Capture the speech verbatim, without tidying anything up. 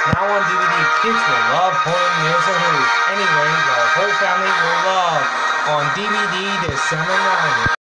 Now on D V D, kids will love pulling News and Who. Anyway, the whole family will love on D V D December ninth.